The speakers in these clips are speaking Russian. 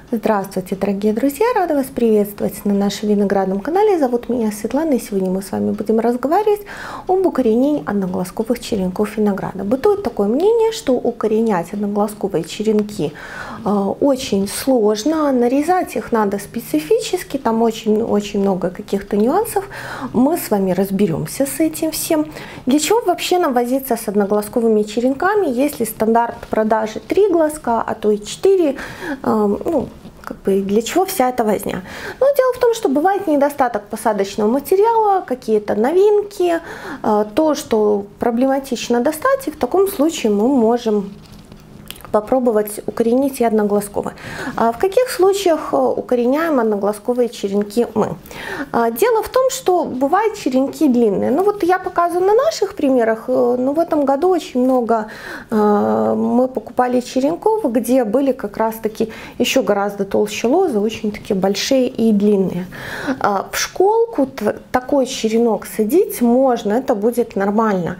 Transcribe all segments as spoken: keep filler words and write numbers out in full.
Здравствуйте, дорогие друзья! Рада вас приветствовать на нашем виноградном канале. Зовут меня Светлана, и сегодня мы с вами будем разговаривать об укоренении одноглазковых черенков винограда. Бытует такое мнение, что укоренять одноглазковые черенки э, очень сложно, нарезать их надо специфически, там очень-очень много каких-то нюансов. Мы с вами разберемся с этим всем. Для чего вообще нам возиться с одноглазковыми черенками, если стандарт продажи три глазка, а то и четыре, э, ну, как бы для чего вся эта возня? Но дело в том, что бывает недостаток посадочного материала, какие-то новинки, то, что проблематично достать, и в таком случае мы можем попробовать укоренить и одноглазковые. В каких случаях укореняем одноглазковые черенки мы? Дело в том, что бывают черенки длинные. Ну вот я показываю на наших примерах, но в этом году очень много мы покупали черенков, где были как раз таки еще гораздо толще лозы, очень такие большие и длинные. В школку такой черенок садить можно, это будет нормально,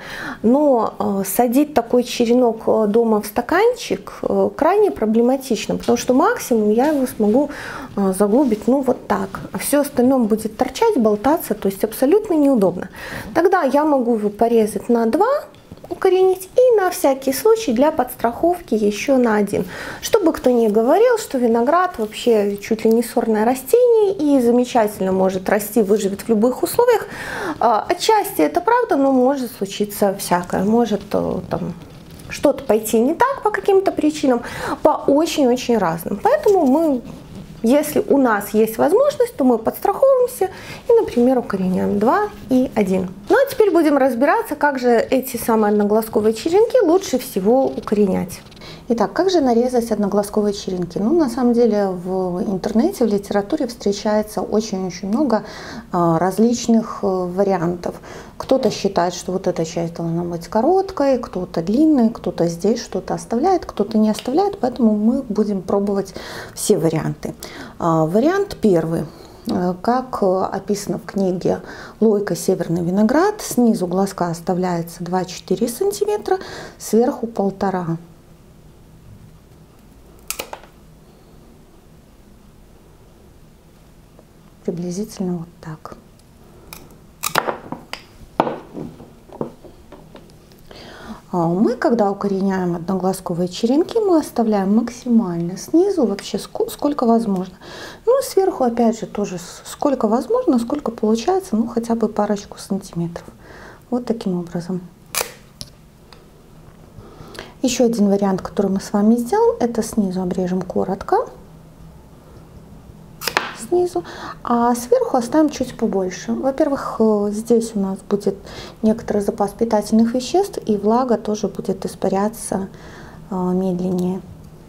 но садить такой черенок дома в стаканчик крайне проблематично, потому что максимум я его смогу заглубить, ну вот так, а все остальное будет торчать, болтаться, то есть абсолютно неудобно. Тогда я могу его порезать на два, укоренить, и на всякий случай для подстраховки еще на один. Чтобы кто не говорил, что виноград вообще чуть ли не сорное растение и замечательно может расти, выживет в любых условиях. Отчасти это правда, но может случиться всякое, может там что-то пойти не так по каким-то причинам, по очень-очень разным. Поэтому мы, если у нас есть возможность, то мы подстраховываемся и, например, укореняем два и один. Ну а теперь будем разбираться, как же эти самые одноглазковые черенки лучше всего укоренять. Итак, как же нарезать одноглазковые черенки? Ну, на самом деле, в интернете, в литературе встречается очень-очень много а, различных а, вариантов. Кто-то считает, что вот эта часть должна быть короткой, кто-то длинной, кто-то здесь что-то оставляет, кто-то не оставляет, поэтому мы будем пробовать все варианты. А, вариант первый. Как описано в книге «Лойка Северный виноград», снизу глазка оставляется два-четыре сантиметра, сверху полтора. Приблизительно вот так. Мы, когда укореняем одноглазковые черенки, мы оставляем максимально снизу, вообще сколько возможно. Ну, сверху, опять же, тоже сколько возможно, сколько получается, ну, хотя бы парочку сантиметров. Вот таким образом. Еще один вариант, который мы с вами сделаем, это снизу обрежем коротко. Снизу, а сверху оставим чуть побольше. Во-первых, здесь у нас будет некоторый запас питательных веществ, и влага тоже будет испаряться медленнее.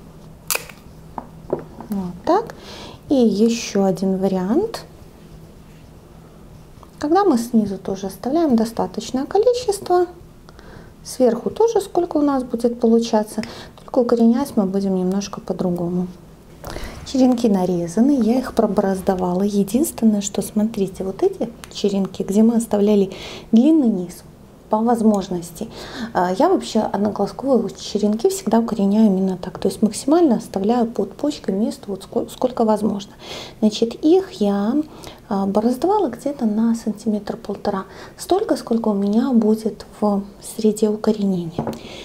Вот так. И еще один вариант. Когда мы снизу тоже оставляем достаточное количество, сверху тоже сколько у нас будет получаться, только укоренять мы будем немножко по-другому. Черенки нарезаны, я их пробороздовала. Единственное, что, смотрите, вот эти черенки, где мы оставляли длинный низ, по возможности. Я вообще одноглазковые черенки всегда укореняю именно так. То есть максимально оставляю под почкой место, вот сколько, сколько возможно. Значит, их я бороздовала где-то на сантиметр-полтора. Столько, сколько у меня будет в среде укоренения.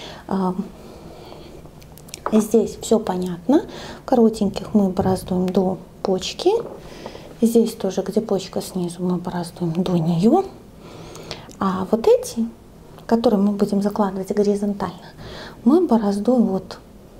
Здесь все понятно. Коротеньких мы бороздуем до почки. Здесь тоже, где почка снизу, мы бороздуем до нее. А вот эти, которые мы будем закладывать горизонтально, мы бороздуем вот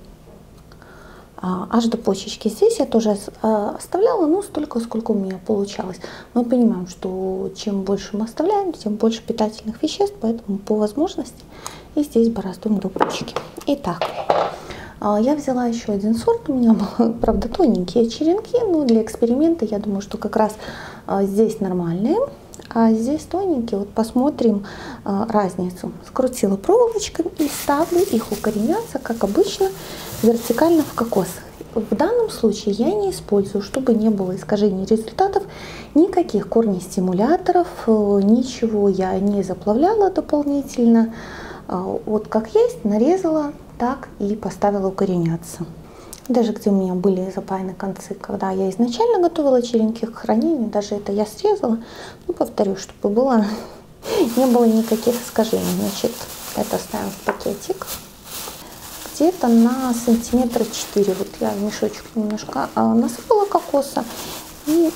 а, аж до почечки. Здесь я тоже а, оставляла, ну, столько, сколько у меня получалось. Мы понимаем, что чем больше мы оставляем, тем больше питательных веществ, поэтому по возможности и здесь бороздуем до почки. Итак. Я взяла еще один сорт, у меня, правда, тоненькие черенки, но для эксперимента я думаю, что как раз здесь нормальные, а здесь тоненькие. Вот посмотрим разницу. Скрутила проволочкой и ставлю их укореняться, как обычно, вертикально в кокос. В данном случае я не использую, чтобы не было искажений результатов, никаких корнестимуляторов, ничего я не заплавляла дополнительно. Вот как есть, нарезала, так и поставила укореняться. Даже где у меня были запаяны концы, когда я изначально готовила черенки к хранению, даже это я срезала. Ну, повторю, чтобы было, не было никаких искажений. Значит, это ставим в пакетик. Где-то на сантиметра четыре. Вот я в мешочек немножко насыпала кокоса. И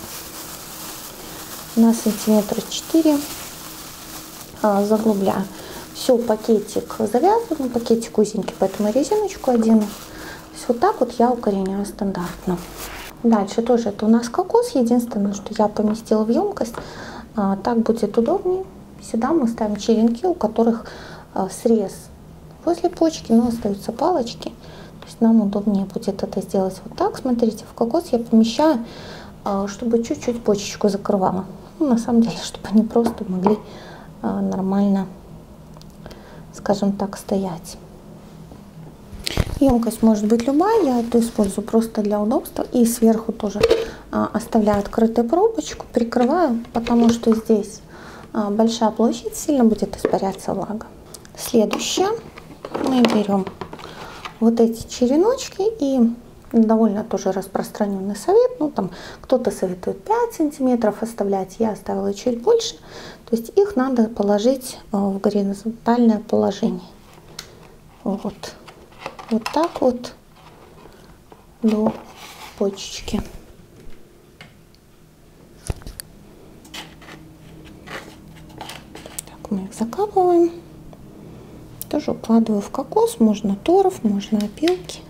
на сантиметра четыре заглубляю. Все, пакетик завязан, пакетик узенький, поэтому резиночку одену. Вот так вот я укореняю стандартно. Дальше тоже это у нас кокос. Единственное, что я поместила в емкость. А, так будет удобнее. Сюда мы ставим черенки, у которых а, срез возле почки, но остаются палочки. То есть нам удобнее будет это сделать вот так. Смотрите, в кокос я помещаю, а, чтобы чуть-чуть почечку закрывала. Ну, на самом деле, чтобы они просто могли а, нормально, скажем так, стоять. Емкость может быть любая, я это использую просто для удобства. И сверху тоже а, оставляю открытую пробочку, прикрываю, потому что здесь а, большая площадь, сильно будет испаряться влага. Следующее, мы берем вот эти череночки, и довольно тоже распространенный совет, ну там кто-то советует пять сантиметров оставлять, я оставила чуть больше. То есть их надо положить в горизонтальное положение. Вот. Вот так вот до почечки. Так, мы их закапываем. Тоже укладываю в кокос. Можно торф, можно опилки.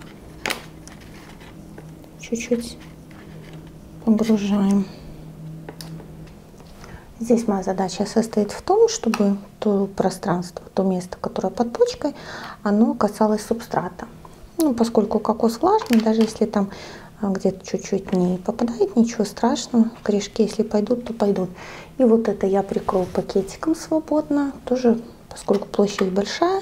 Чуть-чуть погружаем. Здесь моя задача состоит в том, чтобы то пространство, то место, которое под почкой, оно касалось субстрата. Ну, поскольку кокос влажный, даже если там где-то чуть-чуть не попадает, ничего страшного. Корешки, если пойдут, то пойдут. И вот это я прикрою пакетиком свободно, тоже, поскольку площадь большая,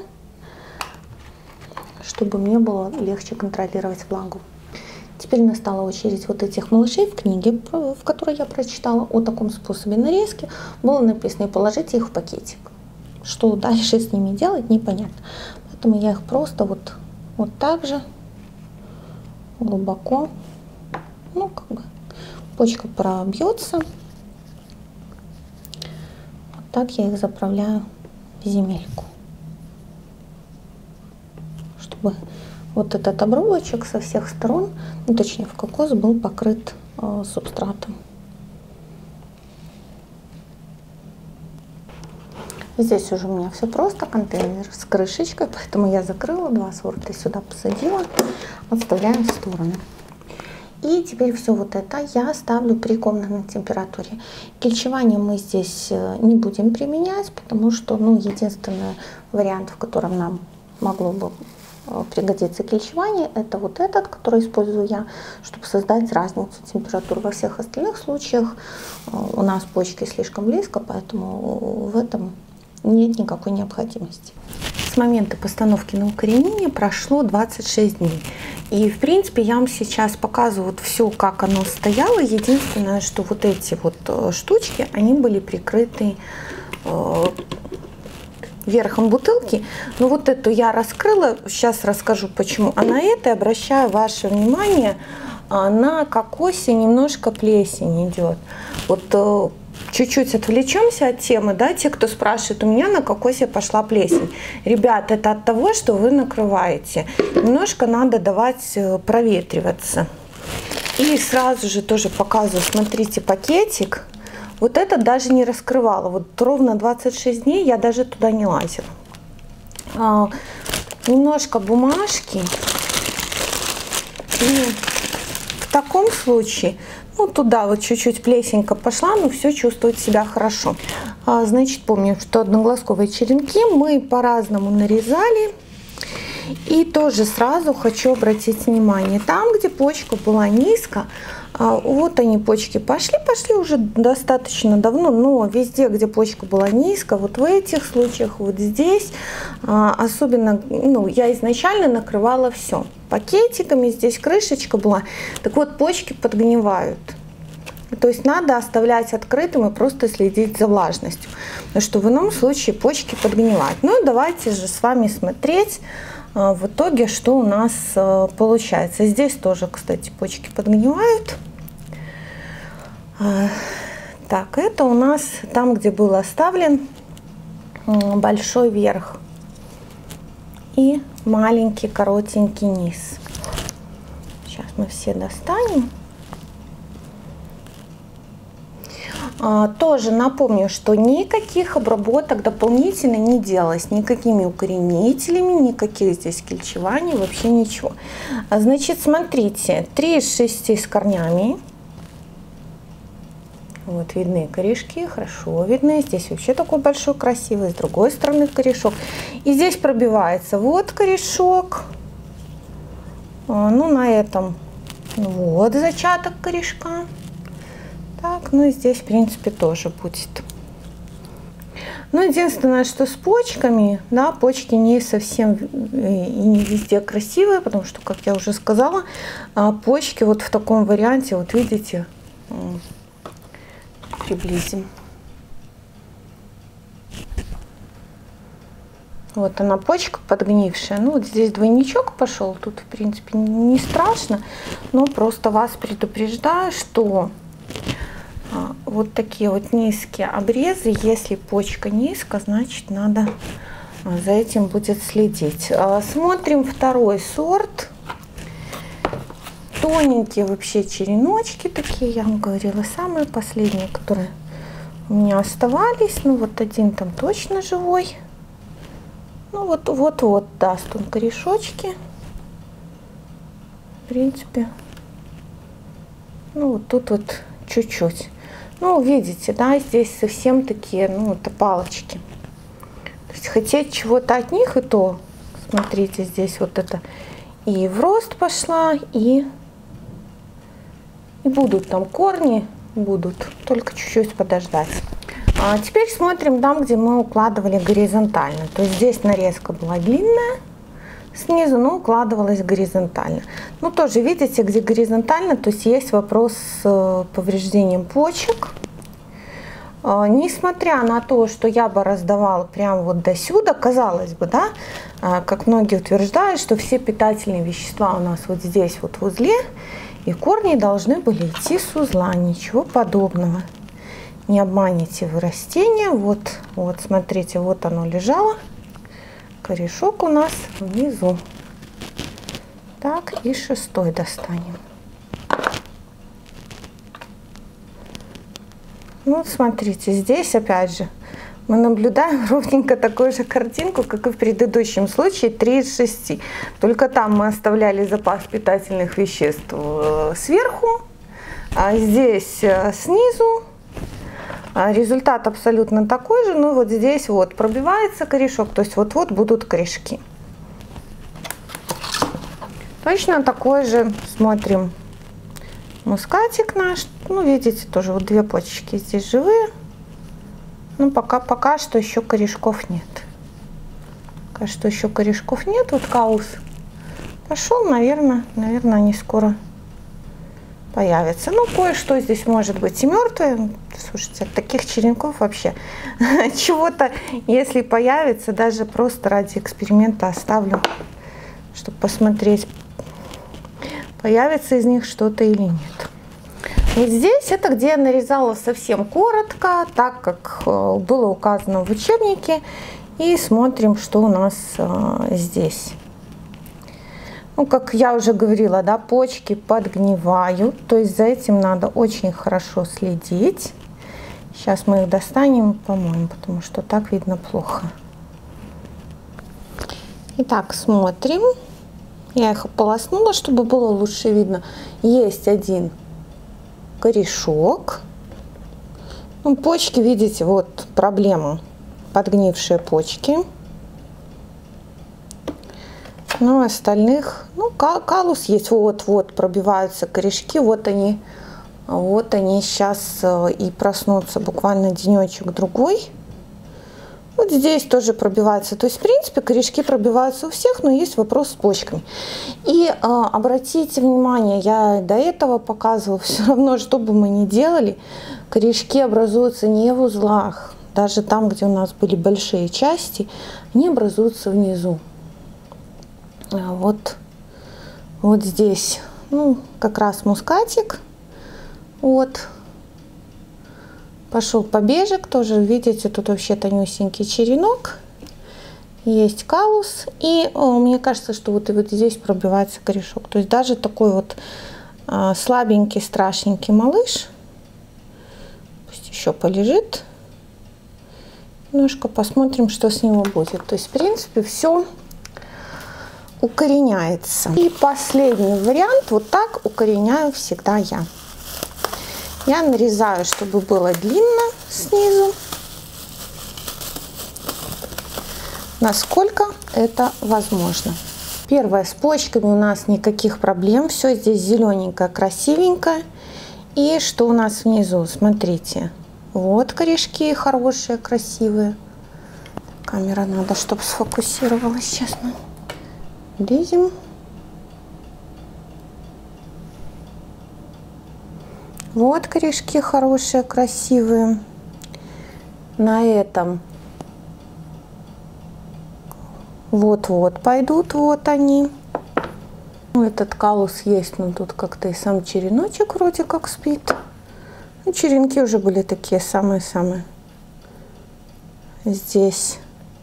чтобы мне было легче контролировать влагу. Теперь настала очередь вот этих малышей. В книге, в которой я прочитала о таком способе нарезки, было написано: положите их в пакетик. Что дальше с ними делать, непонятно. Поэтому я их просто вот, вот так же глубоко, ну как бы почка пробьется. Вот так я их заправляю в земельку, чтобы вот этот обрубочек со всех сторон, ну точнее в кокос, был покрыт э, субстратом. Здесь уже у меня все просто, контейнер с крышечкой, поэтому я закрыла, два сорта сюда посадила, отставляем в сторону. И теперь все вот это я ставлю при комнатной температуре. Кельчевание мы здесь не будем применять, потому что, ну, единственный вариант, в котором нам могло бы пригодится кельчевание, это вот этот, который использую я, чтобы создать разницу температур. Во всех остальных случаях у нас почки слишком близко, поэтому в этом нет никакой необходимости. С момента постановки на укоренение прошло двадцать шесть дней. И в принципе я вам сейчас показываю вот все, как оно стояло. Единственное, что вот эти вот штучки, они были прикрыты верхом бутылки. Но вот эту я раскрыла, сейчас расскажу почему. А на это обращаю ваше внимание, на кокосе немножко плесень идет. Вот чуть-чуть отвлечемся от темы, да, те, кто спрашивает, у меня на кокосе пошла плесень. Ребят, это от того, что вы накрываете. Немножко надо давать проветриваться. И сразу же тоже показываю, смотрите, пакетик. Вот это даже не раскрывала. Вот ровно двадцать шесть дней я даже туда не лазила. А, немножко бумажки. И в таком случае, ну, туда вот чуть-чуть плесенька пошла, но все чувствует себя хорошо. А, значит, помним, что одноглазковые черенки мы по-разному нарезали. И тоже сразу хочу обратить внимание, там, где почка была низко, вот они, почки пошли, пошли уже достаточно давно, но везде, где почка была низко, вот в этих случаях, вот здесь, особенно, ну, я изначально накрывала все пакетиками, здесь крышечка была, так вот, почки подгнивают. То есть надо оставлять открытым и просто следить за влажностью, потому что в ином случае почки подгнивают. Ну и давайте же с вами смотреть, в итоге что у нас получается. Здесь тоже, кстати, почки подгнивают. Так, это у нас там, где был оставлен большой верх и маленький коротенький низ. Сейчас мы все достанем. А, тоже напомню, что никаких обработок дополнительно не делалось, никакими укоренителями, никаких здесь кельчеваний, вообще ничего. А, значит, смотрите, три из шести с корнями. Вот видны корешки, хорошо видны. Здесь вообще такой большой, красивый. С другой стороны корешок. И здесь пробивается вот корешок. А, ну, на этом вот зачаток корешка. Так, ну и здесь, в принципе, тоже будет. Ну, единственное, что с почками, да, почки не совсем и не везде красивые, потому что, как я уже сказала, почки вот в таком варианте, вот видите, приблизим. Вот она, почка подгнившая. Ну, вот здесь двойничок пошел, тут, в принципе, не страшно, но просто вас предупреждаю, что вот такие вот низкие обрезы, если почка низко, значит, надо за этим будет следить. Смотрим второй сорт. Тоненькие вообще череночки такие, я вам говорила, самые последние, которые у меня оставались. Ну, вот один там точно живой. Ну, вот, вот-вот даст он корешочки. В принципе, ну, вот тут вот чуть-чуть. Ну, видите, да, здесь совсем такие, ну, это палочки. То есть хотеть чего-то от них, и то, смотрите, здесь вот это и в рост пошла, и, и будут там корни, будут, только чуть-чуть подождать. А теперь смотрим там, где мы укладывали горизонтально. То есть здесь нарезка была длинная, снизу, но укладывалась горизонтально. Ну, тоже видите, где горизонтально, то есть есть вопрос с повреждением почек. Несмотря на то, что я бы раздавала прямо вот до сюда, казалось бы, да, как многие утверждают, что все питательные вещества у нас вот здесь вот в узле, и корни должны были идти с узла, ничего подобного. Не обманете вы растение. Вот, вот, смотрите, вот оно лежало. Корешок у нас внизу. Так, и шестой достанем. Ну, смотрите, здесь опять же мы наблюдаем ровненько такую же картинку, как и в предыдущем случае, три из шести. Только там мы оставляли запас питательных веществ сверху, а здесь снизу. Результат абсолютно такой же, но вот здесь вот пробивается корешок, то есть вот-вот будут корешки. Точно такой же смотрим мускатик наш. Ну, видите, тоже вот две почечки здесь живые. Ну, пока, пока что еще корешков нет. Пока что еще корешков нет. Вот каус пошел, наверное, наверное, они скоро появится. Ну, кое-что здесь может быть и мертвое. Слушайте, от таких черенков вообще чего-то, если появится, даже просто ради эксперимента оставлю, чтобы посмотреть, появится из них что-то или нет. Вот здесь это где я нарезала совсем коротко, так как было указано в учебнике. И смотрим, что у нас здесь. Ну, как я уже говорила, да, почки подгнивают, то есть за этим надо очень хорошо следить. Сейчас мы их достанем, по-моему, потому что так видно плохо. Итак, смотрим. Я их ополоснула, чтобы было лучше видно. Есть один корешок. Ну, почки, видите, вот проблема. Подгнившие почки. Ну, остальных, ну, калус есть, вот-вот пробиваются корешки, вот они, вот они сейчас и проснутся, буквально денечек-другой. Вот здесь тоже пробивается, то есть, в принципе, корешки пробиваются у всех, но есть вопрос с почками. И а, обратите внимание, я до этого показывала, все равно, что бы мы ни делали, корешки образуются не в узлах, даже там, где у нас были большие части, они образуются внизу. Вот, вот здесь, ну, как раз мускатик. Вот. Пошел побежек, тоже, видите, тут вообще тонюсенький черенок. Есть калус. И о, мне кажется, что вот и вот здесь пробивается корешок. То есть даже такой вот а, слабенький, страшненький малыш. Пусть еще полежит. Немножко посмотрим, что с него будет. То есть, в принципе, все укореняется. И последний вариант. Вот так укореняю всегда я. Я нарезаю, чтобы было длинно снизу, насколько это возможно. Первое, с почками у нас никаких проблем. Все здесь зелененькое, красивенькое. И что у нас внизу? Смотрите. Вот корешки хорошие, красивые. Камера надо, чтобы сфокусировалась. Сейчас мы лезем. Вот корешки хорошие, красивые. На этом вот-вот пойдут, вот они. Этот калус есть, но тут как-то и сам череночек вроде как спит. Ну, черенки уже были такие самые-самые. Здесь.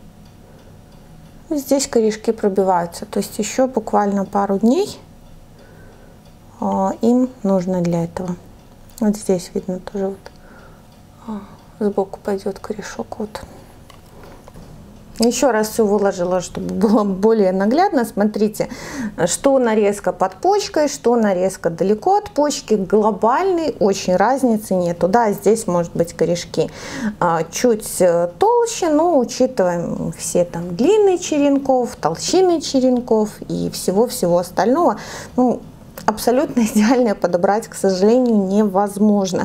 Здесь корешки пробиваются. То есть еще буквально пару дней им нужно для этого. Вот здесь видно тоже вот а, сбоку пойдет корешок. Вот. Еще раз все выложила, чтобы было более наглядно. Смотрите, что нарезка под почкой, что нарезка далеко от почки. Глобальной очень разницы нету. Да, здесь может быть корешки а, чуть толще, но учитываем все там длины черенков, толщины черенков и всего-всего остального. Ну, абсолютно идеальное подобрать, к сожалению, невозможно.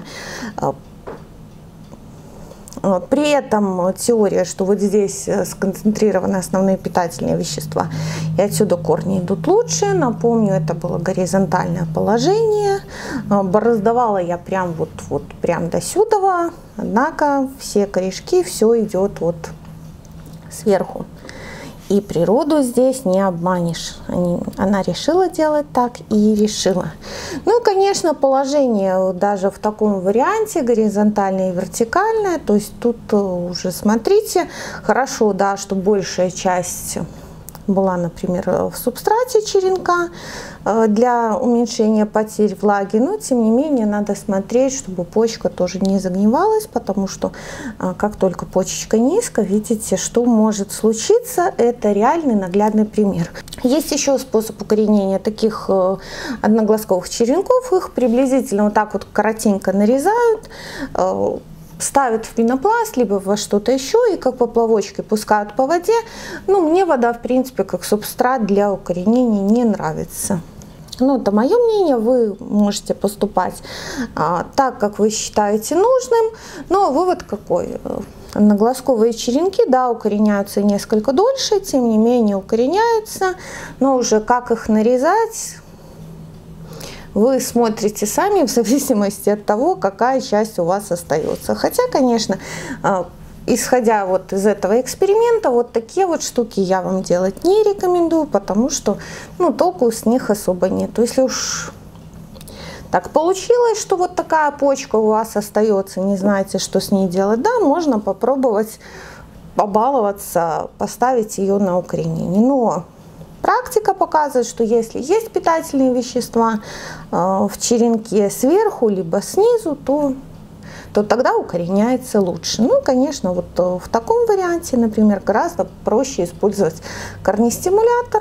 При этом теория, что вот здесь сконцентрированы основные питательные вещества, и отсюда корни идут лучше. Напомню, это было горизонтальное положение. Бороздавала я прям вот, вот прям до сюда, однако все корешки, все идет вот сверху. И природу здесь не обманешь. Они, она решила делать так и решила. Ну и, конечно, положение даже в таком варианте горизонтальное и вертикальное. То есть тут уже смотрите, хорошо, да, что большая часть была, например, в субстрате черенка для уменьшения потерь влаги, но тем не менее надо смотреть, чтобы почка тоже не загнивалась, потому что как только почечка низко, видите, что может случиться. Это реальный наглядный пример. Есть еще способ укоренения таких одноглазковых черенков. Их приблизительно вот так вот коротенько нарезают, ставят в пенопласт, либо во что-то еще, и как поплавочки пускают по воде. Ну, мне вода, в принципе, как субстрат для укоренения не нравится. Ну, это мое мнение, вы можете поступать а, так, как вы считаете нужным, но вывод какой? Одноглазковые черенки, да, укореняются несколько дольше, тем не менее укореняются, но уже как их нарезать, вы смотрите сами в зависимости от того, какая часть у вас остается. Хотя, конечно, исходя вот из этого эксперимента, вот такие вот штуки я вам делать не рекомендую, потому что, ну, толку с них особо нет. Если уж так получилось, что вот такая почка у вас остается, не знаете, что с ней делать, да, можно попробовать побаловаться, поставить ее на укоренение. Но практика показывает, что если есть питательные вещества э, в черенке сверху либо снизу, то, то тогда укореняется лучше. Ну, конечно, вот э, в таком варианте, например, гораздо проще использовать корнестимулятор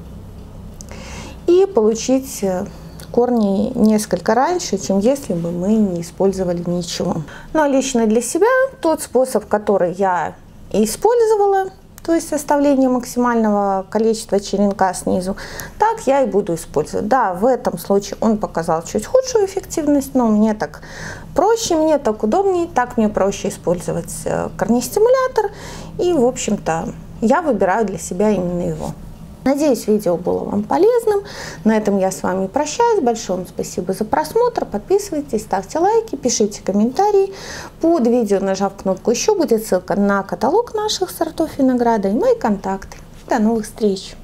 и получить э, корни несколько раньше, чем если бы мы не использовали ничего. Но лично для себя тот способ, который я использовала, то есть составление максимального количества черенка снизу, так я и буду использовать. Да, в этом случае он показал чуть худшую эффективность, но мне так проще, мне так удобнее, так мне проще использовать корнестимулятор. И, в общем-то, я выбираю для себя именно его. Надеюсь, видео было вам полезным. На этом я с вами прощаюсь. Большое вам спасибо за просмотр. Подписывайтесь, ставьте лайки, пишите комментарии. Под видео, нажав кнопку «Еще», будет ссылка на каталог наших сортов винограда и мои контакты. До новых встреч!